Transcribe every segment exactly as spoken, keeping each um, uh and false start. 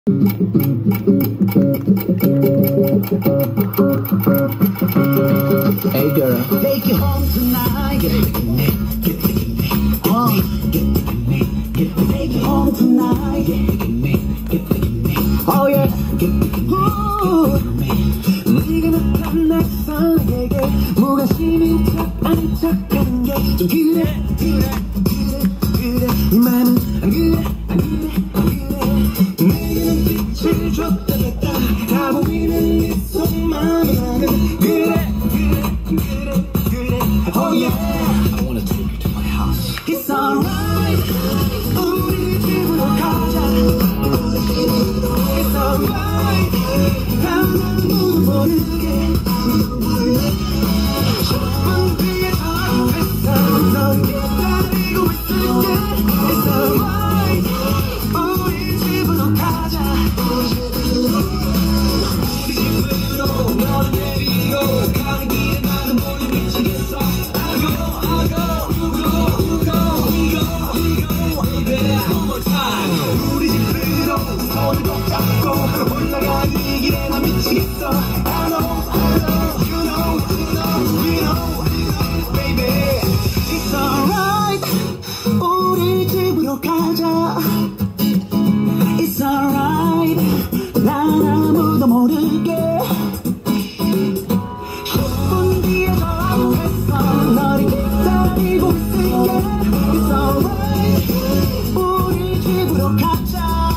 Hey girl, take you home tonight. Get it, get it, oh, get it, get it, take you home tonight. Get it, get it, oh yeah, get it, ooh. 네가 나타났어 내게 무관심인 척 아닌 척하는 게 좀 그래 그래 그래 그래 네 맘은 안 그래 안 그래 안 그래 내게는 빛을 줬다 냈다 다 보이는 네 속마음은 나는 그래 그래 그래 그래 oh yeah I wanna take you to my house It's alright 우리 집으로 가자 It's alright 아무도 모르게 십 분 뒤에 저 앞에서 널 기다리고 있을게 It's alright 우리 집으로 가자 우리 집으로 너를 데리고 가는 길에 나는 모두 미치겠어 I go I go you go you go we go we go baby one more time 우리 집으로 손을 꼭 잡고 올라가는 이 길에 난 미치겠어 I know I know you know you know we know baby It's alright 우리 집으로 가자 It's alright 난 아무도 모르게 십 분 뒤에 저 앞에서 너를 기다리고 있을게 It's alright 우리 집으로 가자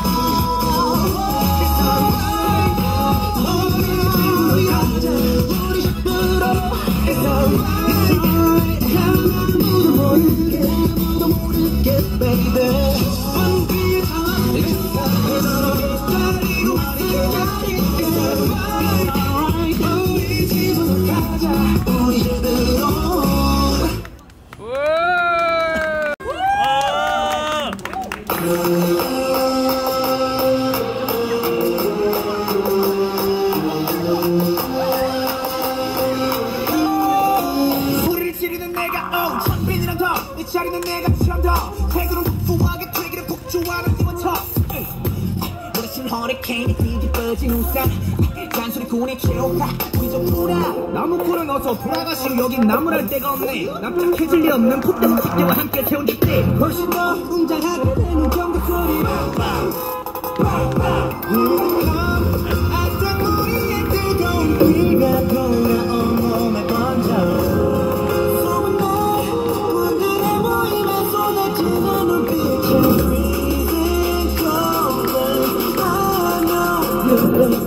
It's alright 우리 집으로 가자 우리 집으로 It's alright It's alright 아무도 모르게 아무도 모르게 baby 십 분 뒤에 저 앞에서 너를 기다리고 있을게 It's alright 우리 집으로 가자 우리 집으로 소리를 지르는 내가 어 창빈이랑 더내 자리는 내가 처럼더 태그는 폭fu하게 되기를 폭주하는 이원처 무리신 허리케인이 뒤집어진 우산 잔소리 군의 최후가 우리 좀 풀어 나무꾼은 어서 돌아가시오 여긴 나무랄 데가 없네 납작해질 리 없는 콧대와 콧대와 함께 채운 집대 훨씬 더 웅장하게 되는 경고 소리 아따 우리의 뜨거운 비가 돌아온 몸에 번져 소문내 분들의 모임에 쏟아지는 눈빛에 Freezing cold I know you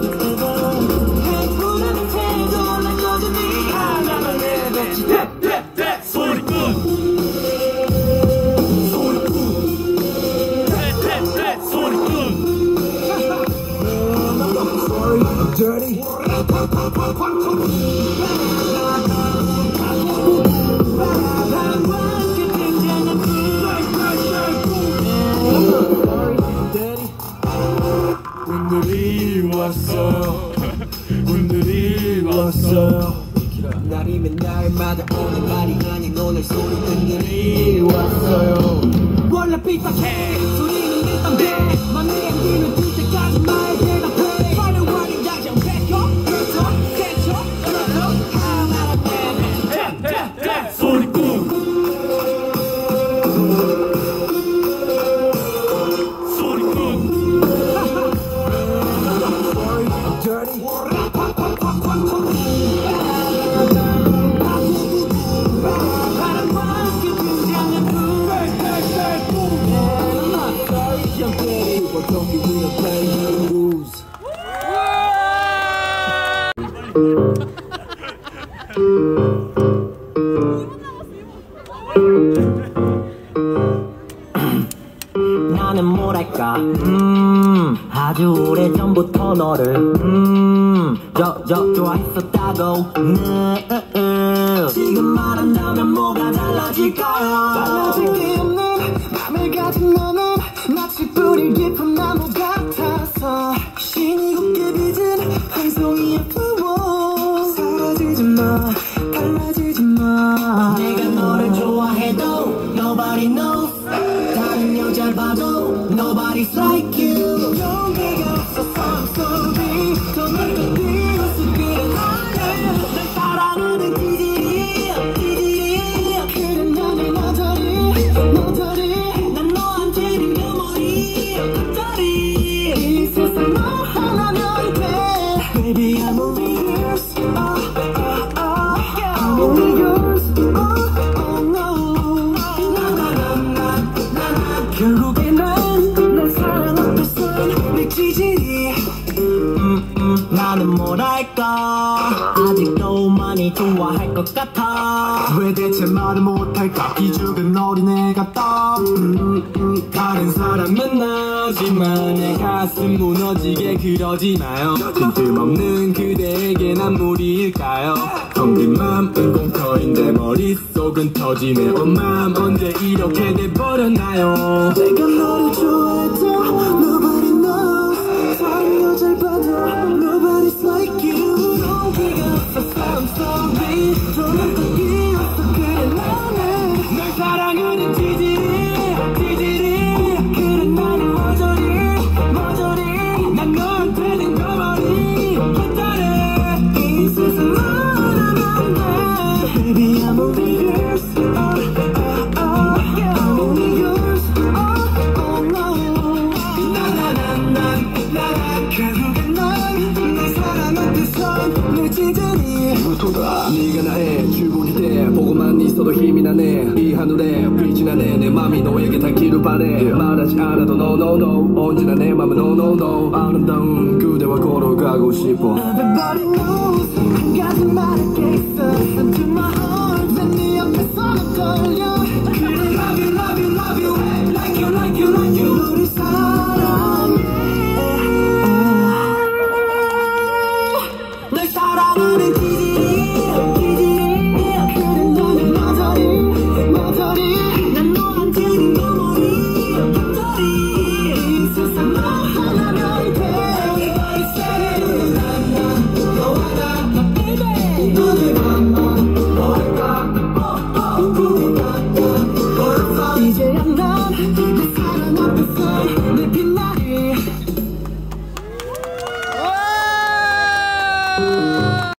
해꾸라는 태도 난 여전히 하나만 내뱉지 떼떼떼 소리꾼 소리꾼 떼떼떼 소리꾼 Sorry, I'm dirty 오늘이 왔어요 오늘이 왔어요 날이면 날마다 오는 날이 아닌 오늘 소리꾼들이 왔어요 원래 삐딱해 소리는 삐딱해 맘에 안기는 들 때까지 말 대답해 화려한 야경 백업 그렇죠 대처 그렇죠 하나라 떼떼떼 소리꾼 소리꾼 dirty 나는 뭐랄까 음 아주 오래전부터 너를 음 저 저 좋아했었다고 음, 음, 음. 지금 말한다면 뭐가 달라질까요 달라질 게 없는 맘을 가진 너는 마치 뿌리 깊은 나무 같아서 신이 곱게 빚은 한 송이의 부모 사라지지 마 달라지지 마 내가 너를 좋아해도 nobody knows 다른 여자를 봐도 nobody's like you 용기가 없어 Baby I'm only yours. Oh, oh, oh. I'm only yours. Oh, oh no. 나나나나나나 결국에 난 널 사랑 앞에서 미치지. 음, 음, 나는 뭐랄까 아직도 많이 좋아할 것 같아. 왜 대체 말을 못할까 기죽은 어린애 같다. 음, 음, 다른 사람 만나지만 내 가슴 무너지게 그러지 마요. 빈틈없는 그대에게 난 무리일까요. 텅빈 맘은 공터인데 머릿속은 터지네. 엄마 언제 이렇게 돼버렸나요. 내가 너를 좋아했다. Nobody knows. 다른 여자를 받아. Nobody's like you. 용기가 없어서 I'm sorry. 돌아가기 없어 그래 나는 널 사랑하는 지질이 지질이. 그래 나는 모조리 모조리. 난 너한테는 가만히 못하네. 이 세상만 하면 돼. Baby I'm only yours. Oh, oh, oh. I'm only yours. Oh, oh no. 나나나나나 결국엔 난 내 사랑 앞에서 미치잖니. 무토다 네가 나의 주문이 돼. 보고만 있어도 힘이 나네. 이 하늘에 빛이 나네. 내 맘이 너에게 닿기를 바래. 말하지 않아도 no no no. 언제나 내 맘은 no no no. 아름다운 그대와 걸어가고 싶어. Everybody knows 한 가지 말할 게 있어. Listen to my heart. 난 네 앞에서는 떨려. 그래 love you love you love you like you like you like you. 우리 사랑해. 널 사랑하는 지질이 지질이. 그래 너는 모조리 모조리. 난 너한테는 거머리 거머리. 이 세상만 하나면 돼. Everybody say 난 너와 나 baby. 너를 만나 뭘까 이제야 난 내 사랑 앞에서 내 빛